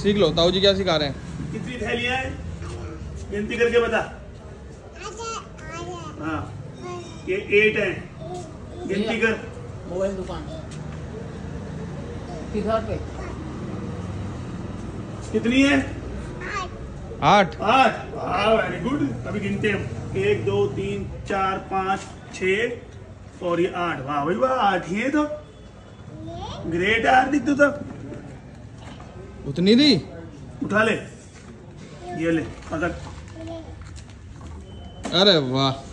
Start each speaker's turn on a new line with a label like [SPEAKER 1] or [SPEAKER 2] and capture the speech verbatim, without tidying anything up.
[SPEAKER 1] सीख लो। ताऊ जी क्या सिखा रहे हैं?
[SPEAKER 2] कितनी थैलियां हैं गिनती करके बता। हाँ ये एट है, गिनती कर।
[SPEAKER 3] मोबाइल दुकान किधर पे
[SPEAKER 2] कितनी है?
[SPEAKER 1] आठ।
[SPEAKER 2] आठ। वाह वेरी गुड। अभी गिनते हैं, एक दो तीन चार पाँच छः और ये आठ। वाह भाई वाह, आठ ही है तो ग्रेट यार। दिख तो तब
[SPEAKER 1] उतनी दी।
[SPEAKER 2] उठा ले, ये ले पकड़।
[SPEAKER 1] अरे वाह।